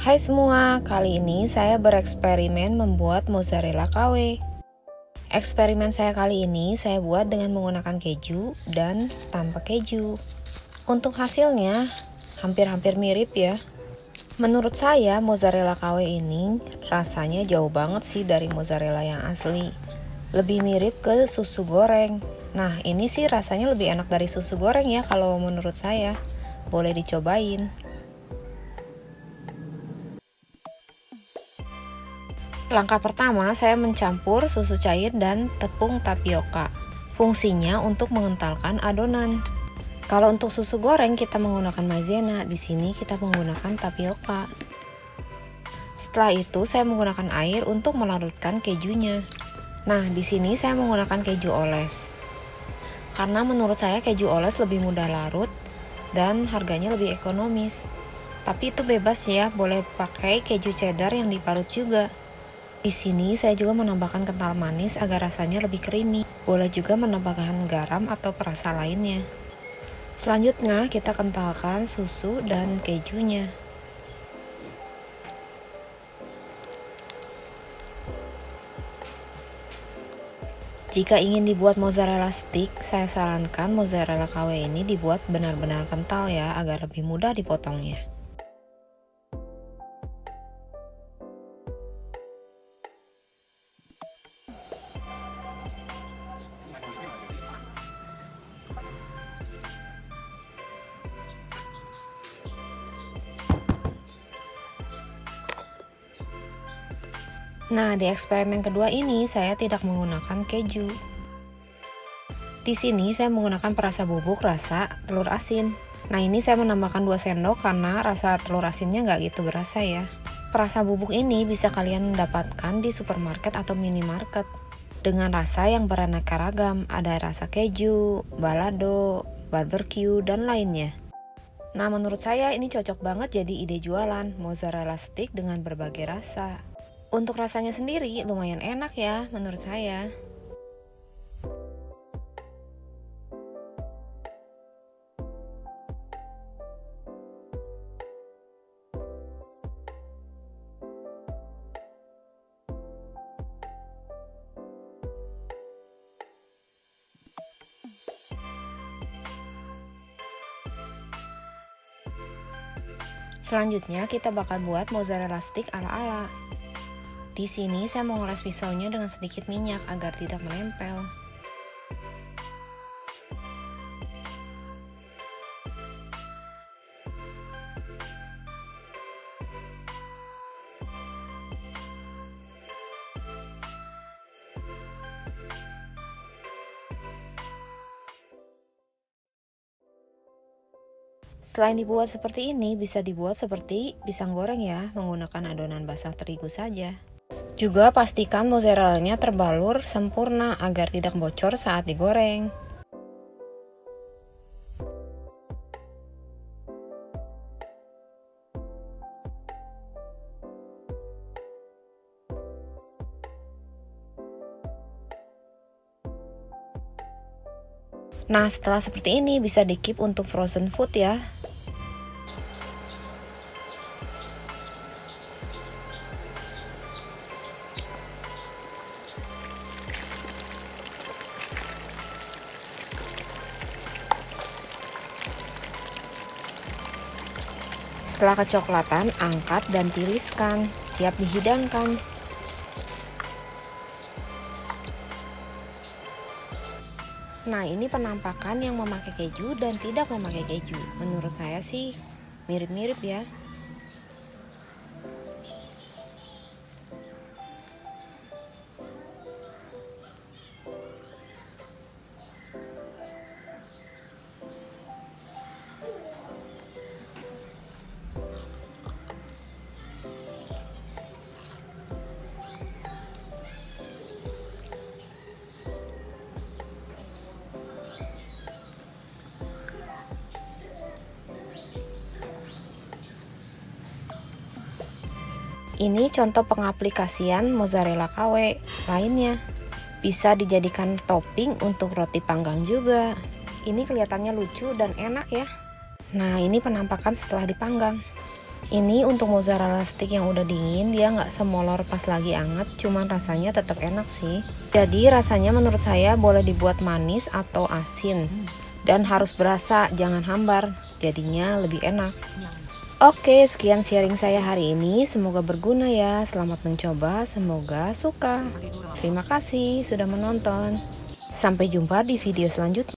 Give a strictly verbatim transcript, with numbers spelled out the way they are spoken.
Hai semua, kali ini saya bereksperimen membuat mozzarella K W. Eksperimen saya kali ini saya buat dengan menggunakan keju dan tanpa keju. Untuk hasilnya hampir-hampir mirip ya. Menurut saya mozzarella K W ini rasanya jauh banget sih dari mozzarella yang asli. Lebih mirip ke susu goreng. Nah ini sih rasanya lebih enak dari susu goreng ya kalau menurut saya. Boleh dicobain. Langkah pertama, saya mencampur susu cair dan tepung tapioka. Fungsinya untuk mengentalkan adonan. Kalau untuk susu goreng kita menggunakan maizena, di sini kita menggunakan tapioka. Setelah itu saya menggunakan air untuk melarutkan kejunya. Nah, di sini saya menggunakan keju oles. Karena menurut saya keju oles lebih mudah larut dan harganya lebih ekonomis. Tapi itu bebas ya, boleh pakai keju cheddar yang diparut juga. Di sini saya juga menambahkan kental manis agar rasanya lebih creamy. Boleh juga menambahkan garam atau perasa lainnya. Selanjutnya kita kentalkan susu dan kejunya. Jika ingin dibuat mozzarella stick, saya sarankan mozzarella K W ini dibuat benar-benar kental ya, agar lebih mudah dipotongnya. Nah, di eksperimen kedua ini saya tidak menggunakan keju. Di sini saya menggunakan perasa bubuk rasa telur asin. Nah, ini saya menambahkan dua sendok karena rasa telur asinnya nggak gitu berasa ya. Perasa bubuk ini bisa kalian dapatkan di supermarket atau minimarket. Dengan rasa yang beraneka ragam, ada rasa keju, balado, barbecue, dan lainnya. Nah, menurut saya ini cocok banget jadi ide jualan mozzarella stick dengan berbagai rasa. Untuk rasanya sendiri lumayan enak ya menurut saya. Selanjutnya kita bakal buat mozzarella stick ala-ala. Di sini saya mengoles pisaunya dengan sedikit minyak agar tidak menempel. Selain dibuat seperti ini, bisa dibuat seperti pisang goreng ya, menggunakan adonan basah terigu saja. Juga pastikan mozzarellanya terbalur sempurna agar tidak bocor saat digoreng. Nah, setelah seperti ini bisa di keep untuk frozen food ya. Setelah kecoklatan, angkat dan tiriskan, siap dihidangkan. Nah, ini penampakan yang memakai keju dan tidak memakai keju. Menurut saya sih mirip-mirip ya. Ini contoh pengaplikasian mozzarella K W lainnya. Bisa dijadikan topping untuk roti panggang juga. Ini kelihatannya lucu dan enak ya. Nah, ini penampakan setelah dipanggang. Ini untuk mozzarella stick yang udah dingin, dia nggak semolor pas lagi anget, cuman rasanya tetap enak sih. Jadi rasanya menurut saya boleh dibuat manis atau asin. Dan harus berasa, jangan hambar, jadinya lebih enak. Oke, sekian sharing saya hari ini, semoga berguna ya. Selamat mencoba, semoga suka. Terima kasih sudah menonton. Sampai jumpa di video selanjutnya.